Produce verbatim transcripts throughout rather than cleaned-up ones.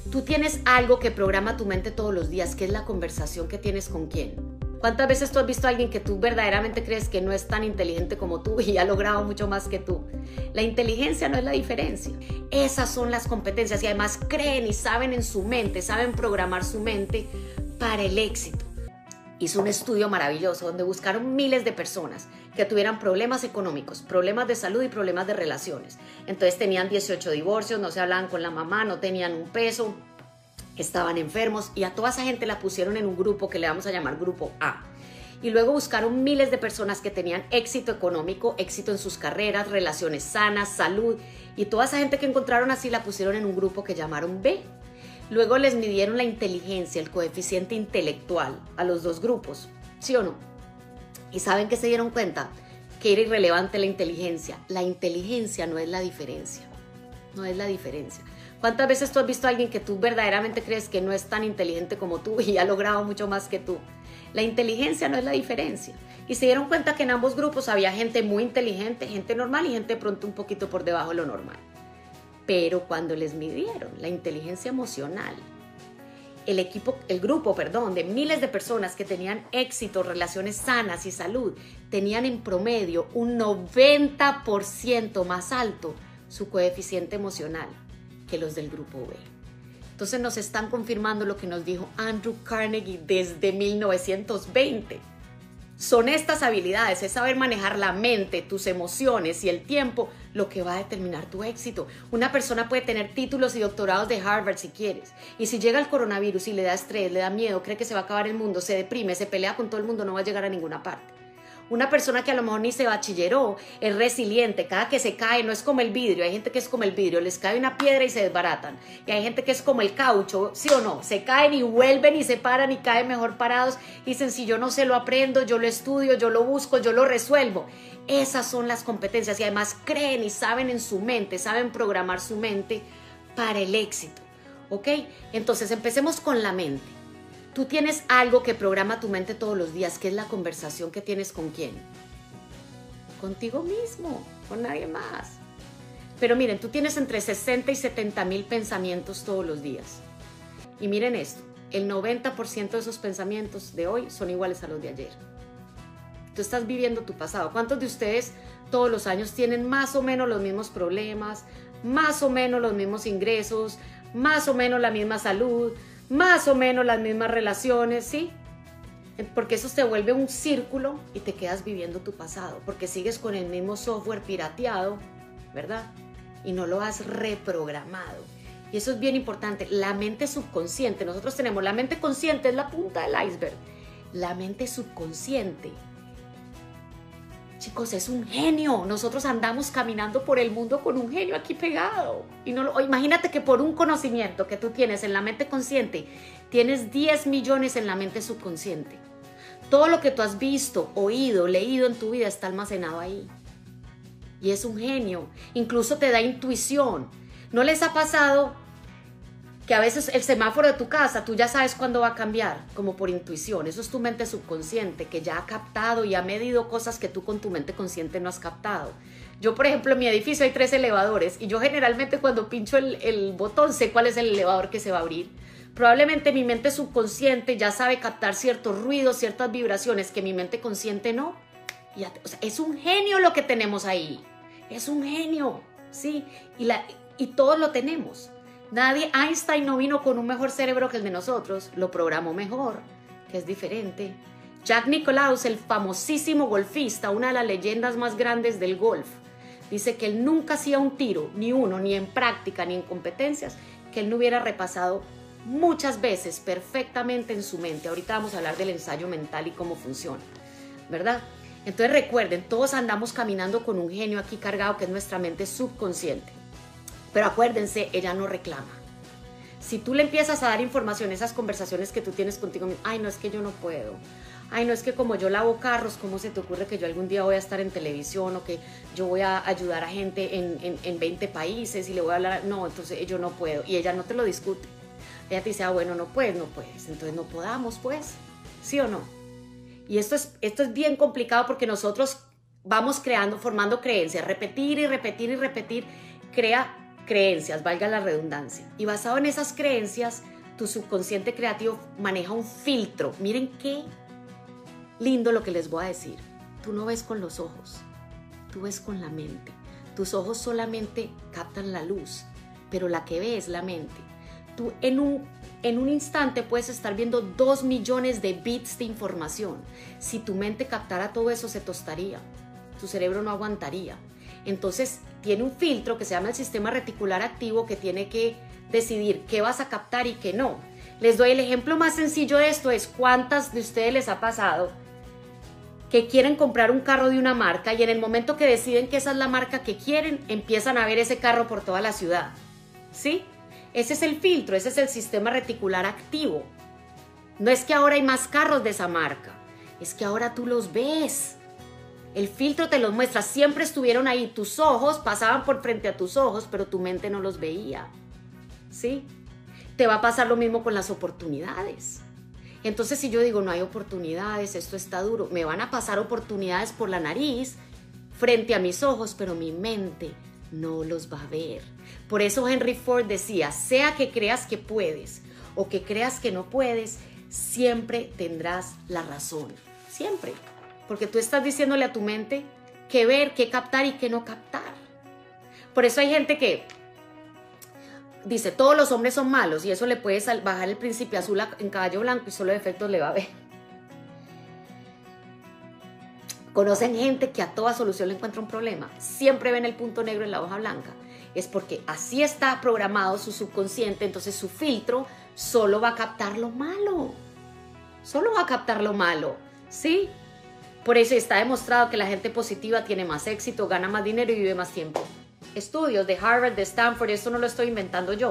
Tú tienes algo que programa tu mente todos los días, que es la conversación que tienes con quién. ¿Cuántas veces tú has visto a alguien que tú verdaderamente crees que no es tan inteligente como tú y ha logrado mucho más que tú? La inteligencia no es la diferencia. Esas son las competencias y además creen y saben en su mente, saben programar su mente para el éxito. Hizo un estudio maravilloso donde buscaron miles de personas que tuvieran problemas económicos, problemas de salud y problemas de relaciones. Entonces tenían dieciocho divorcios, no se hablaban con la mamá, no tenían un peso, estaban enfermos y a toda esa gente la pusieron en un grupo que le vamos a llamar grupo A. Y luego buscaron miles de personas que tenían éxito económico, éxito en sus carreras, relaciones sanas, salud, y toda esa gente que encontraron así la pusieron en un grupo que llamaron B. Luego les midieron la inteligencia, el coeficiente intelectual a los dos grupos, ¿sí o no? Y ¿saben qué se dieron cuenta? Que era irrelevante la inteligencia. La inteligencia no es la diferencia, no es la diferencia. ¿Cuántas veces tú has visto a alguien que tú verdaderamente crees que no es tan inteligente como tú y ha logrado mucho más que tú? La inteligencia no es la diferencia. Y se dieron cuenta que en ambos grupos había gente muy inteligente, gente normal y gente de pronto un poquito por debajo de lo normal. Pero cuando les midieron la inteligencia emocional, el equipo, el grupo, perdón, de miles de personas que tenían éxito, relaciones sanas y salud, tenían en promedio un noventa por ciento más alto su coeficiente emocional que los del grupo B. Entonces nos están confirmando lo que nos dijo Andrew Carnegie desde mil novecientos veinte. Son estas habilidades, es saber manejar la mente, tus emociones y el tiempo lo que va a determinar tu éxito. Una persona puede tener títulos y doctorados de Harvard si quieres. Y si llega el coronavirus y le da estrés, le da miedo, cree que se va a acabar el mundo, se deprime, se pelea con todo el mundo, no va a llegar a ninguna parte. Una persona que a lo mejor ni se bachilleró es resiliente, cada que se cae no es como el vidrio, hay gente que es como el vidrio, les cae una piedra y se desbaratan, y hay gente que es como el caucho, sí o no, se caen y vuelven y se paran y caen mejor parados, y dicen si yo no se lo aprendo, yo lo estudio, yo lo busco, yo lo resuelvo. Esas son las competencias y además creen y saben en su mente, saben programar su mente para el éxito, ¿ok? Entonces empecemos con la mente. Tú tienes algo que programa tu mente todos los días, que es la conversación que tienes con quién. Contigo mismo, con nadie más. Pero miren, tú tienes entre sesenta y setenta mil pensamientos todos los días. Y miren esto, el noventa por ciento de esos pensamientos de hoy son iguales a los de ayer. Tú estás viviendo tu pasado. ¿Cuántos de ustedes todos los años tienen más o menos los mismos problemas, más o menos los mismos ingresos, más o menos la misma salud, más o menos las mismas relaciones, ¿sí? Porque eso se vuelve un círculo y te quedas viviendo tu pasado, porque sigues con el mismo software pirateado, ¿verdad? Y no lo has reprogramado. Y eso es bien importante, la mente subconsciente. Nosotros tenemos la mente consciente, es la punta del iceberg. La mente subconsciente, chicos, es un genio. Nosotros andamos caminando por el mundo con un genio aquí pegado. Y no lo, imagínate que por un conocimiento que tú tienes en la mente consciente, tienes diez millones en la mente subconsciente. Todo lo que tú has visto, oído, leído en tu vida está almacenado ahí. Y es un genio. Incluso te da intuición. ¿No les ha pasado que a veces el semáforo de tu casa, tú ya sabes cuándo va a cambiar, como por intuición? Eso es tu mente subconsciente, que ya ha captado y ha medido cosas que tú con tu mente consciente no has captado. Yo, por ejemplo, en mi edificio hay tres elevadores y yo generalmente cuando pincho el, el botón sé cuál es el elevador que se va a abrir. Probablemente mi mente subconsciente ya sabe captar ciertos ruidos, ciertas vibraciones que mi mente consciente no. Y ya, o sea, es un genio lo que tenemos ahí. Es un genio, ¿sí? Y, la, y todos lo tenemos. Nadie, Einstein no vino con un mejor cerebro que el de nosotros, lo programó mejor, que es diferente. Jack Nicklaus, el famosísimo golfista, una de las leyendas más grandes del golf, dice que él nunca hacía un tiro, ni uno, ni en práctica, ni en competencias, que él no hubiera repasado muchas veces perfectamente en su mente. Ahorita vamos a hablar del ensayo mental y cómo funciona, ¿verdad? Entonces recuerden, todos andamos caminando con un genio aquí cargado que es nuestra mente subconsciente. Pero acuérdense, ella no reclama. Si tú le empiezas a dar información, esas conversaciones que tú tienes contigo mismo, ay, no, es que yo no puedo. Ay, no, es que como yo lavo carros, ¿cómo se te ocurre que yo algún día voy a estar en televisión o que yo voy a ayudar a gente en, en, en veinte países y le voy a hablar? No, entonces yo no puedo. Y ella no te lo discute. Ella te dice, ah, bueno, no puedes, no puedes. Entonces no podamos, pues. ¿Sí o no? Y esto es, esto es bien complicado porque nosotros vamos creando, formando creencias. Repetir y repetir y repetir crea creencias, valga la redundancia. Y basado en esas creencias, tu subconsciente creativo maneja un filtro. Miren qué lindo lo que les voy a decir. Tú no ves con los ojos, tú ves con la mente. Tus ojos solamente captan la luz, pero la que ve es la mente. Tú en un, en un instante puedes estar viendo dos millones de bits de información. Si tu mente captara todo eso, se tostaría. Tu cerebro no aguantaría. Entonces tiene un filtro que se llama el sistema reticular activo, que tiene que decidir qué vas a captar y qué no. Les doy el ejemplo más sencillo de esto, es cuántas de ustedes les ha pasado que quieren comprar un carro de una marca y en el momento que deciden que esa es la marca que quieren, empiezan a ver ese carro por toda la ciudad, ¿sí? Ese es el filtro, ese es el sistema reticular activo. No es que ahora hay más carros de esa marca, es que ahora tú los ves. El filtro te los muestra, siempre estuvieron ahí, tus ojos pasaban por frente a tus ojos, pero tu mente no los veía, ¿sí? Te va a pasar lo mismo con las oportunidades. Entonces, si yo digo, no hay oportunidades, esto está duro, me van a pasar oportunidades por la nariz frente a mis ojos, pero mi mente no los va a ver. Por eso Henry Ford decía, sea que creas que puedes o que creas que no puedes, siempre tendrás la razón, siempre. Porque tú estás diciéndole a tu mente qué ver, qué captar y qué no captar. Por eso hay gente que dice, todos los hombres son malos y eso le puede bajar el príncipe azul en caballo blanco y solo defectos le va a ver. Conocen gente que a toda solución le encuentra un problema. Siempre ven el punto negro en la hoja blanca. Es porque así está programado su subconsciente, entonces su filtro solo va a captar lo malo. Solo va a captar lo malo, ¿sí? Por eso está demostrado que la gente positiva tiene más éxito, gana más dinero y vive más tiempo. Estudios de Harvard, de Stanford, esto no lo estoy inventando yo,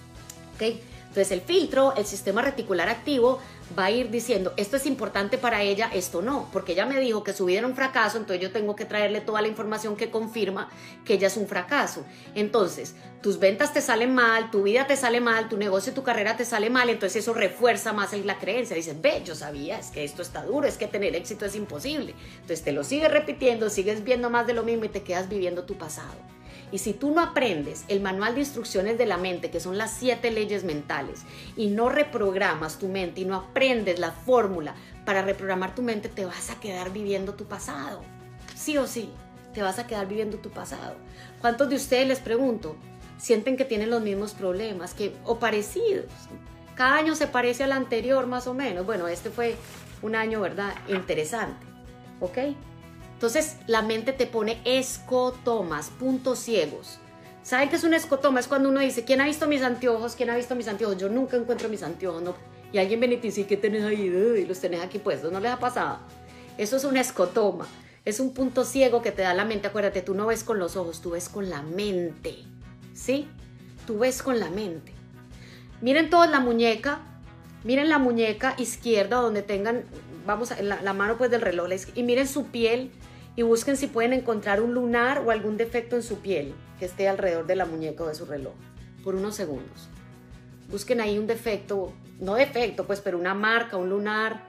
¿ok? Entonces el filtro, el sistema reticular activo va a ir diciendo, esto es importante para ella, esto no, porque ella me dijo que su vida era un fracaso, entonces yo tengo que traerle toda la información que confirma que ella es un fracaso. Entonces, tus ventas te salen mal, tu vida te sale mal, tu negocio, tu carrera te sale mal, entonces eso refuerza más la creencia. Dices, ve, yo sabía, es que esto está duro, es que tener éxito es imposible. Entonces te lo sigues repitiendo, sigues viendo más de lo mismo y te quedas viviendo tu pasado. Y si tú no aprendes el manual de instrucciones de la mente, que son las siete leyes mentales, y no reprogramas tu mente y no aprendes la fórmula para reprogramar tu mente, te vas a quedar viviendo tu pasado. Sí o sí, te vas a quedar viviendo tu pasado. ¿Cuántos de ustedes, les pregunto, sienten que tienen los mismos problemas que, o parecidos? Cada año se parece al anterior más o menos. Bueno, este fue un año, ¿verdad? Interesante, ¿ok? Entonces, la mente te pone escotomas, puntos ciegos. ¿Saben qué es un escotoma? Es cuando uno dice, ¿quién ha visto mis anteojos? ¿Quién ha visto mis anteojos? Yo nunca encuentro mis anteojos, ¿no? Y alguien viene y te dice, ¿qué tenés ahí? Y los tenés aquí puestos, ¿no les ha pasado? Eso es un escotoma. Es un punto ciego que te da la mente. Acuérdate, tú no ves con los ojos, tú ves con la mente, ¿sí? Tú ves con la mente. Miren todos la muñeca. Miren la muñeca izquierda donde tengan, vamos, a, la, la mano pues del reloj. Y miren su piel. Y busquen si pueden encontrar un lunar o algún defecto en su piel que esté alrededor de la muñeca o de su reloj, por unos segundos. Busquen ahí un defecto, no defecto pues, pero una marca, un lunar.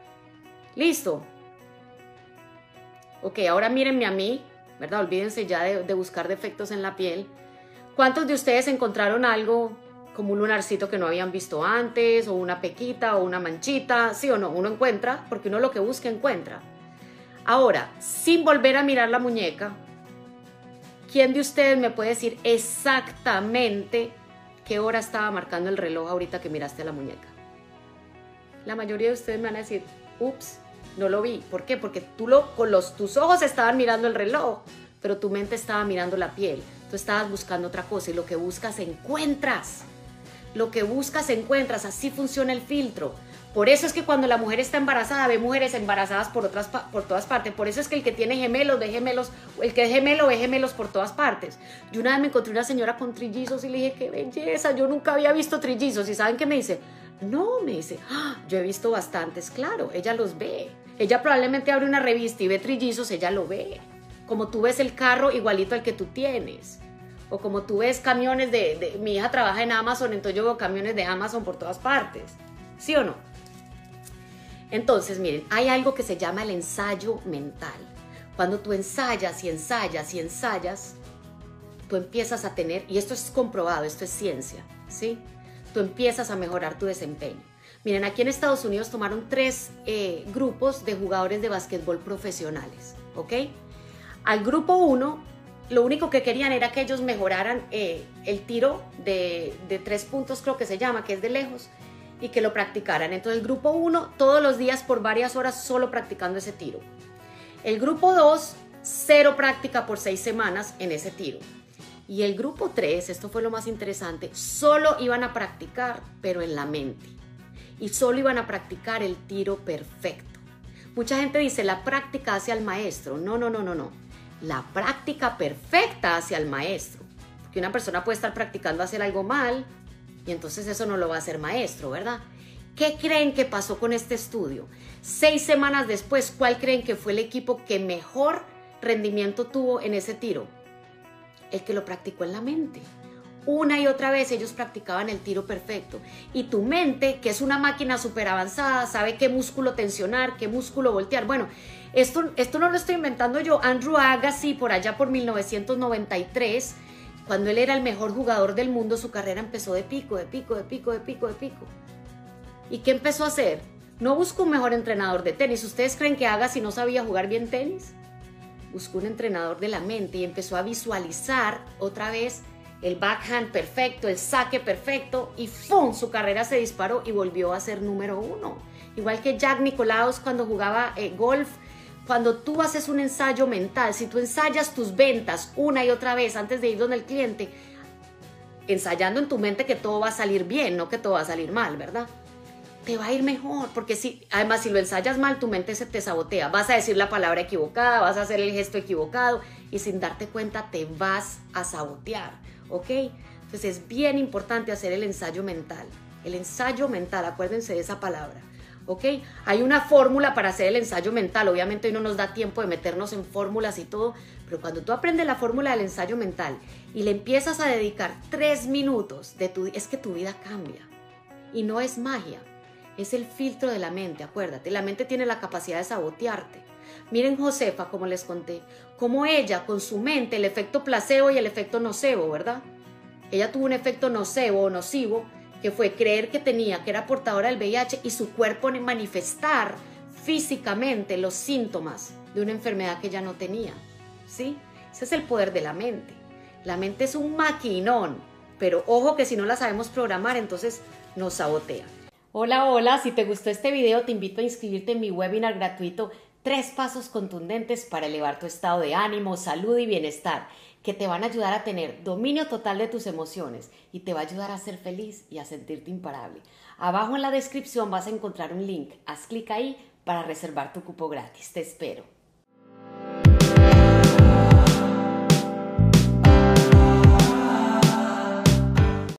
Listo. Ok, ahora mírenme a mí, ¿verdad? Olvídense ya de, de buscar defectos en la piel. ¿Cuántos de ustedes encontraron algo como un lunarcito que no habían visto antes, o una pequita, o una manchita? ¿Sí o no? Uno encuentra, porque uno lo que busca encuentra. Ahora, sin volver a mirar la muñeca, ¿quién de ustedes me puede decir exactamente qué hora estaba marcando el reloj ahorita que miraste la muñeca? La mayoría de ustedes me van a decir, ups, no lo vi. ¿Por qué? Porque tú lo, con los, tus ojos estaban mirando el reloj, pero tu mente estaba mirando la piel. Tú estabas buscando otra cosa y lo que buscas encuentras. Lo que buscas encuentras, así funciona el filtro. Por eso es que cuando la mujer está embarazada, ve mujeres embarazadas por, otras, por todas partes. Por eso es que el que tiene gemelos, ve gemelos, el que es gemelo, ve gemelos por todas partes. Yo una vez me encontré una señora con trillizos y le dije, qué belleza, yo nunca había visto trillizos. ¿Y saben qué me dice? No, me dice, ah, yo he visto bastantes, claro, ella los ve. Ella probablemente abre una revista y ve trillizos, ella lo ve. Como tú ves el carro igualito al que tú tienes. O como tú ves camiones de, de... Mi hija trabaja en Amazon, entonces yo veo camiones de Amazon por todas partes. ¿Sí o no? Entonces, miren, hay algo que se llama el ensayo mental. Cuando tú ensayas y ensayas y ensayas, tú empiezas a tener, y esto es comprobado, esto es ciencia, ¿sí? Tú empiezas a mejorar tu desempeño. Miren, aquí en Estados Unidos tomaron tres eh, grupos de jugadores de básquetbol profesionales, ¿ok? Al grupo uno, lo único que querían era que ellos mejoraran eh, el tiro de, de tres puntos, creo que se llama, que es de lejos, y que lo practicaran. Entonces el grupo uno, todos los días por varias horas solo practicando ese tiro. El grupo dos, cero práctica por seis semanas en ese tiro. Y el grupo tres, esto fue lo más interesante, solo iban a practicar, pero en la mente. Y solo iban a practicar el tiro perfecto. Mucha gente dice, la práctica hacia el maestro. No, no, no, no, no. La práctica perfecta hacia el maestro. Porque una persona puede estar practicando hacer algo mal y entonces eso no lo va a hacer maestro, ¿verdad? ¿Qué creen que pasó con este estudio? Seis semanas después, ¿cuál creen que fue el equipo que mejor rendimiento tuvo en ese tiro? El que lo practicó en la mente. Una y otra vez ellos practicaban el tiro perfecto. Y tu mente, que es una máquina súper avanzada, sabe qué músculo tensionar, qué músculo voltear. Bueno, esto, esto no lo estoy inventando yo. Andrew Agassi, por allá por mil novecientos noventa y tres, cuando él era el mejor jugador del mundo, su carrera empezó de pico, de pico, de pico, de pico, de pico. ¿Y qué empezó a hacer? No buscó un mejor entrenador de tenis. ¿Ustedes creen que Agassi no sabía jugar bien tenis? Buscó un entrenador de la mente y empezó a visualizar otra vez el backhand perfecto, el saque perfecto y ¡fum! Su carrera se disparó y volvió a ser número uno. Igual que Jack Nicklaus cuando jugaba eh, golf. Cuando tú haces un ensayo mental, si tú ensayas tus ventas una y otra vez antes de ir donde el cliente, ensayando en tu mente que todo va a salir bien, no que todo va a salir mal, ¿verdad? Te va a ir mejor, porque si, además si lo ensayas mal, tu mente se te sabotea. Vas a decir la palabra equivocada, vas a hacer el gesto equivocado y sin darte cuenta te vas a sabotear, ¿ok? Entonces es bien importante hacer el ensayo mental. El ensayo mental, acuérdense de esa palabra, ¿ok? Hay una fórmula para hacer el ensayo mental. Obviamente hoy no nos da tiempo de meternos en fórmulas y todo, pero cuando tú aprendes la fórmula del ensayo mental y le empiezas a dedicar tres minutos de tu, es que tu vida cambia. Y no es magia. Es el filtro de la mente, acuérdate. La mente tiene la capacidad de sabotearte. Miren Josefa, como les conté, como ella con su mente, el efecto placebo y el efecto nocebo, ¿verdad? Ella tuvo un efecto nocebo o nocivo, que fue creer que tenía, que era portadora del V I H y su cuerpo manifestar físicamente los síntomas de una enfermedad que ella no tenía, ¿sí? Ese es el poder de la mente. La mente es un maquinón, pero ojo que si no la sabemos programar, entonces nos sabotea. Hola, hola, si te gustó este video te invito a inscribirte en mi webinar gratuito Tres pasos contundentes para elevar tu estado de ánimo, salud y bienestar, que te van a ayudar a tener dominio total de tus emociones y te va a ayudar a ser feliz y a sentirte imparable. Abajo en la descripción vas a encontrar un link, haz clic ahí para reservar tu cupo gratis, te espero.